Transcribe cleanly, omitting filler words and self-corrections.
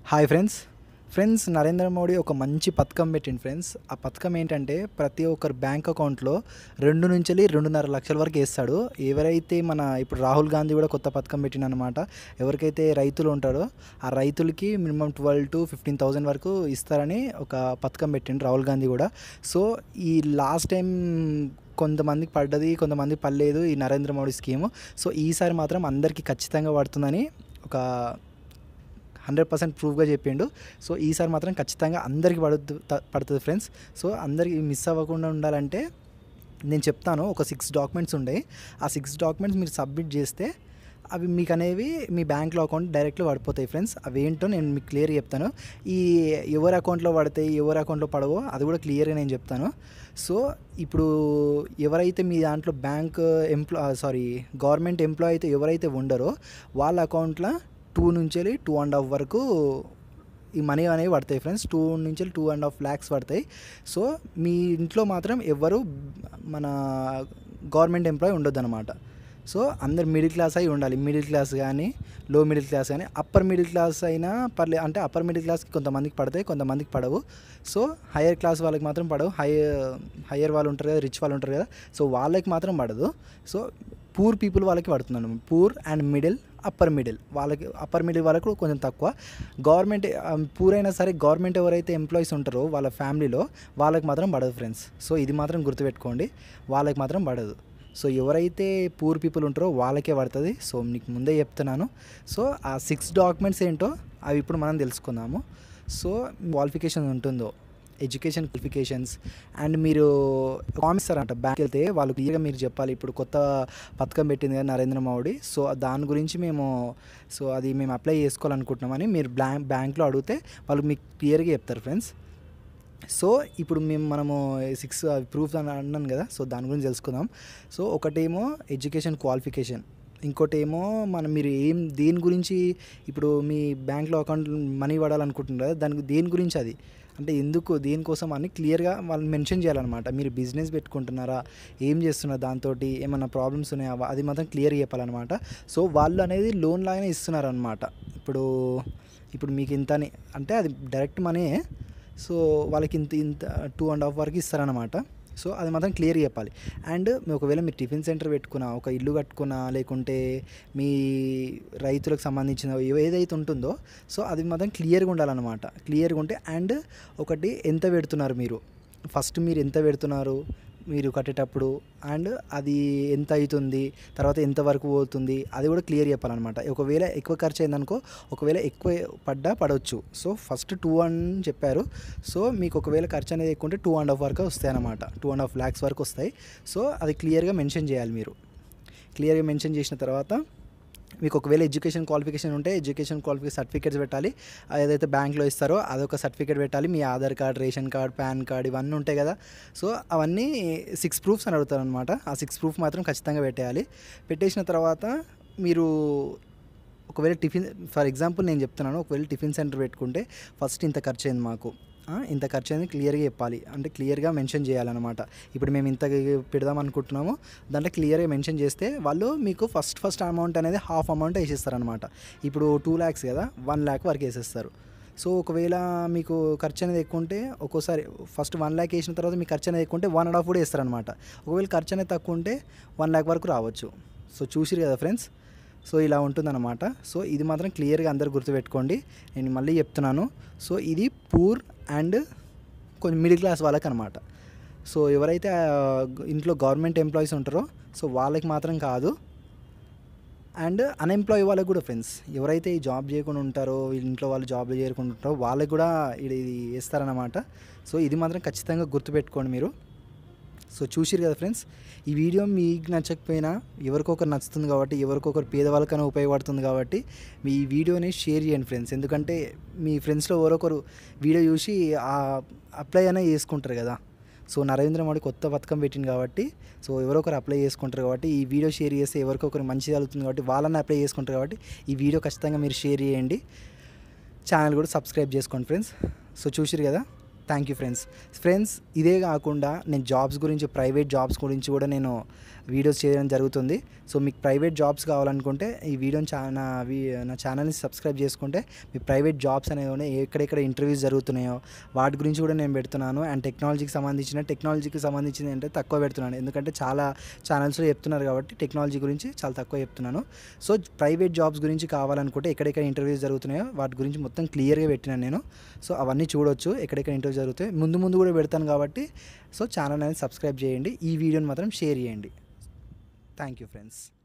Hi friends Narendra Modi ఒక మంచి పథకం పెట్టింది ఫ్రెండ్స్. ఆ పథకం ఏంటంటే ప్రతి ఒక్కరి బ్యాంక్ అకౌంట్లో 2 నుంచి 2.5 లక్షల వరకు వేస్తాడు. ఎవరైతే ఇప్పుడు రాహుల్ గాంధీ కూడా కొత్త పథకం పెట్టిందనమాట. ఎవరికైతే రైతులు ఉంటారో ఆ రైతులకి మినిమం 12,000 to 15,000 వరకు ఇస్తారని ఒక పథకం పెట్టిండు రాహుల్ గాంధీ కూడా. సో ఈ లాస్ట్ టైం కొంతమందికి పడ్డది, కొంతమందికి పడలేదు ఈ నరేంద్ర మోడీ స్కీము. సో ఈసారి మాత్రం అందరికీ ఖచ్చితంగా పడుతుందని ఒక 100% ప్రూఫ్గా చెప్పిండు. సో ఈసారి మాత్రం ఖచ్చితంగా అందరికీ పడుతుంది ఫ్రెండ్స్. సో అందరికీ మిస్ అవ్వకుండా ఉండాలంటే నేను చెప్తాను. ఒక 6 డాక్యుమెంట్స్ ఉండే, ఆ 6 డాక్యుమెంట్స్ మీరు సబ్మిట్ చేస్తే అవి మీకు అనేవి మీ బ్యాంక్లో అకౌంట్ డైరెక్ట్గా పడిపోతాయి ఫ్రెండ్స్. అవి ఏంటో నేను మీకు క్లియర్గా చెప్తాను. ఈ ఎవరి అకౌంట్లో పడతాయి, ఎవరి అకౌంట్లో పడవో అది కూడా క్లియర్గా నేను చెప్తాను. సో ఇప్పుడు ఎవరైతే మీ దాంట్లో గవర్నమెంట్ ఎంప్లాయ్ అయితే ఎవరైతే ఉండరో వాళ్ళ అకౌంట్లో 2 నుంచి 2.5 వరకు ఈ మనీ అనేవి పడతాయి ఫ్రెండ్స్. 2 నుంచి 2.5 lakhs పడతాయి. సో మీ ఇంట్లో మాత్రం ఎవ్వరు మన గవర్నమెంట్ ఎంప్లాయ్ ఉండొద్దు అనమాట. సో అందరు మిడిల్ క్లాస్ అయి ఉండాలి. మిడిల్ క్లాస్ కానీ, లో మిడిల్ క్లాస్ కానీ, అప్పర్ మిడిల్ క్లాస్ అయినా పర్లేదు. అంటే అప్పర్ మిడిల్ క్లాస్కి కొంతమందికి పడతాయి, కొంతమందికి పడవు. సో హయ్యర్ క్లాస్ వాళ్ళకి మాత్రం పడవు. హయ్యర్ వాళ్ళు ఉంటారు కదా, రిచ్ వాళ్ళు ఉంటారు కదా, సో వాళ్ళకి మాత్రం పడదు. సో పూర్ పీపుల్ వాళ్ళకి పడుతున్నాను. Poor and middle, upper middle వాళ్ళకి, అప్పర్ మిడిల్ వాళ్ళకు కొంచెం తక్కువ. గవర్నమెంట్ పూర్ అయినా సరే గవర్నమెంట్ ఎవరైతే ఎంప్లాయీస్ ఉంటారో వాళ్ళ ఫ్యామిలీలో వాళ్ళకి మాత్రం పడదు ఫ్రెండ్స్. సో ఇది మాత్రం గుర్తుపెట్టుకోండి, వాళ్ళకి మాత్రం పడదు. సో ఎవరైతే పూర్ పీపుల్ ఉంటారో వాళ్ళకే పడుతుంది. సో మీకు ముందే చెప్తున్నాను. సో ఆ 6 డాక్యుమెంట్స్ ఏంటో అవి ఇప్పుడు మనం తెలుసుకుందాము. సో క్వాలిఫికేషన్ ఉంటుందో, ఎడ్యుకేషన్ క్వాలిఫికేషన్స్ అండ్ మీరు ఫామ్ ఇస్తారంట బ్యాంక్కి వెళ్తే వాళ్ళు క్లియర్గా మీరు చెప్పాలి. ఇప్పుడు కొత్త పథకం పెట్టింది కదా నరేంద్ర మోడీ, సో దాని గురించి అది మేము అప్లై చేసుకోవాలనుకుంటున్నామని మీరు బ్యాంక్లో అడిగితే వాళ్ళు మీకు క్లియర్గా చెప్తారు ఫ్రెండ్స్. సో ఇప్పుడు మనము 6 ప్రూఫ్స్ అని అన్నాను కదా, సో దాని గురించి తెలుసుకుందాం. సో ఒకటేమో ఎడ్యుకేషన్ క్వాలిఫికేషన్, ఇంకోటేమో మీరు దేని గురించి ఇప్పుడు మీ బ్యాంక్లో అకౌంట్ మనీ పడాలనుకుంటున్నారు కదా, దేని గురించి అది అంటే దేనికోసం అని క్లియర్గా వాళ్ళు మెన్షన్ చేయాలన్నమాట. మీరు బిజినెస్ పెట్టుకుంటున్నారా, ఏం చేస్తున్నారు, దాంతో ఏమన్నా ప్రాబ్లమ్స్ ఉన్నాయా, అది మాత్రం క్లియర్గా చెప్పాలన్నమాట. సో వాళ్ళు అనేది లోన్ లాగానే ఇస్తున్నారనమాట. ఇప్పుడు మీకు ఇంతని అంటే అది డైరెక్ట్ మనీ. సో వాళ్ళకి ఇంత 2.5 వరకు ఇస్తారనమాట. సో అది మాత్రం క్లియర్గా చెప్పాలి. అండ్ ఒకవేళ మీరు టిఫిన్ సెంటర్ పెట్టుకున్నా, ఒక ఇల్లు కట్టుకున్నా, లేకుంటే మీ రైతులకు సంబంధించిన ఏదైతే ఉంటుందో సో అది మాత్రం క్లియర్గా ఉండాలన్నమాట. క్లియర్గా ఉంటే అండ్ ఒకటి ఎంత పెడుతున్నారు మీరు ఎంత పెడుతున్నారు మీరు కట్టేటప్పుడు, అండ్ అది ఎంత అవుతుంది, తర్వాత ఎంతవరకు పోతుంది, అది కూడా క్లియర్ చెప్పాలన్నమాట. ఒకవేళ ఎక్కువ ఖర్చు అయిందనుకో, ఒకవేళ ఎక్కువ పడవచ్చు. సో ఫస్ట్ 2 అని చెప్పారు. సో మీకు ఒకవేళ ఖర్చు అనేది ఎక్కువ ఉంటే 2.5 వరకు వస్తాయి అన్నమాట. 2.5 lakhs వరకు వస్తాయి. సో అది క్లియర్గా మెన్షన్ చేయాలి. మీరు క్లియర్గా మెన్షన్ చేసిన తర్వాత మీకు ఒకవేళ ఎడ్యుకేషన్ క్వాలిఫికేషన్ ఉంటే ఎడ్యుకేషన్ క్వాలిఫికేషన్ సర్టిఫికేట్స్ పెట్టాలి. ఏదైతే బ్యాంక్లో ఇస్తారో అదొక సర్టిఫికేట్ పెట్టాలి. మీ Aadhaar card, ration card, PAN card ఇవన్నీ ఉంటాయి కదా. సో అవన్నీ 6 ప్రూఫ్స్ అని అడుగుతారు అనమాట. ఆ 6 ప్రూఫ్ మాత్రం ఖచ్చితంగా పెట్టేయాలి. పెట్టేసిన తర్వాత మీరు ఒకవేళ ఫర్ ఎగ్జాంపుల్ నేను చెప్తున్నాను, ఒకవేళ టిఫిన్ సెంటర్ పెట్టుకుంటే ఫస్ట్ ఇంత ఖర్చు అయింది, ఇంత ఖర్చు అయింది క్లియర్గా చెప్పాలి. అంటే క్లియర్గా మెన్షన్ చేయాలన్నమాట. ఇప్పుడు మేము ఇంత పెడదాం అనుకుంటున్నాము, దాంట్లో క్లియర్గా మెన్షన్ చేస్తే వాళ్ళు మీకు ఫస్ట్ అమౌంట్ అనేది హాఫ్ అమౌంట్ వేసేస్తారనమాట. ఇప్పుడు 2 lakhs కదా, 1 lakh వరకు వేసేస్తారు. సో ఒకవేళ మీకు ఖర్చు అనేది ఎక్కువ ఉంటే ఒక్కోసారి ఫస్ట్ 1 lakh వేసిన తర్వాత మీకు ఖర్చు అనేది ఎక్కువ ఉంటే 1.5 కూడా వేస్తారనమాట. ఒకవేళ ఖర్చు అనేది తక్కువ ఉంటే 1 lakh వరకు రావచ్చు. సో చూసిరు కదా ఫ్రెండ్స్. సో ఇలా ఉంటుందన్నమాట. సో ఇది మాత్రం క్లియర్గా అందరు గుర్తుపెట్టుకోండి. నేను మళ్ళీ చెప్తున్నాను. సో ఇది పూర్ అండ్ కొంచెం మిడిల్ క్లాస్ వాళ్ళకి అనమాట. సో ఎవరైతే ఇంట్లో గవర్నమెంట్ ఎంప్లాయీస్ ఉంటారో సో వాళ్ళకి మాత్రం కాదు, అండ్ అన్ఎంప్లాయీ వాళ్ళకి కూడా ఫ్రెండ్స్. ఎవరైతే ఈ జాబ్ చేయకుండా ఉంటారో, ఇంట్లో వాళ్ళు జాబ్లు చేయకుండా ఉంటారో వాళ్ళకి కూడా ఇది ఇస్తారన్నమాట. సో ఇది మాత్రం ఖచ్చితంగా గుర్తుపెట్టుకోండి మీరు. సో చూసిరు కదా ఫ్రెండ్స్. ఈ వీడియో మీకు నచ్చకపోయినా ఎవరికొకరు నచ్చుతుంది కాబట్టి, ఎవరికొకరు పేదవాళ్ళకైనా ఉపయోగపడుతుంది కాబట్టి మీ ఈ వీడియోని షేర్ చేయండి ఫ్రెండ్స్. ఎందుకంటే మీ ఫ్రెండ్స్లో ఎవరొకరు వీడియో చూసి అప్లై అనేది చేసుకుంటారు కదా. సో నరేంద్ర మోడీ కొత్త పథకం పెట్టింది కాబట్టి సో ఎవరొకరు అప్లై చేసుకుంటారు కాబట్టి ఈ వీడియో షేర్ చేస్తే ఎవరికొకరు మంచి జరుగుతుంది కాబట్టి వాళ్ళని అప్లై చేసుకుంటారు కాబట్టి ఈ వీడియో ఖచ్చితంగా మీరు షేర్ చేయండి. ఛానల్ కూడా సబ్స్క్రైబ్ చేసుకోండి ఫ్రెండ్స్. సో చూసిరు కదా. Thank you friends. ఇదే కాకుండా నేను జాబ్స్ గురించి, ప్రైవేట్ జాబ్స్ గురించి కూడా నేను వీడియోస్ చేయడం జరుగుతుంది. సో మీకు ప్రైవేట్ జాబ్స్ కావాలనుకుంటే ఈ వీడియోని నా ఛానల్ని సబ్స్క్రైబ్ చేసుకుంటే మీ ప్రైవేట్ జాబ్స్ అనేవి ఉన్నాయి, ఎక్కడెక్కడ ఇంటర్వ్యూస్ జరుగుతున్నాయో వాటి గురించి కూడా నేను పెడుతున్నాను. అండ్ టెక్నాలజీకి సంబంధించిన అంటే తక్కువ పెడుతున్నాను, ఎందుకంటే చాలా ఛానల్స్లో చెప్తున్నారు కాబట్టి టెక్నాలజీ గురించి చాలా తక్కువ చెప్తున్నాను. సో ప్రైవేట్ జాబ్స్ గురించి కావాలనుకుంటే ఎక్కడెక్కడ ఇంటర్వ్యూస్ జరుగుతున్నాయో వాటి గురించి మొత్తం క్లియర్గా పెట్టినాను నేను. సో అవన్నీ చూడొచ్చు, ఎక్కడెక్కడ ఇంటర్వ్యూస్ జరుగుతాయి ముందు కూడా పెడతాను కాబట్టి. సో ఛానల్ అనేది సబ్స్క్రైబ్ చేయండి, ఈ వీడియోని మాత్రం షేర్ చేయండి. Thank you friends.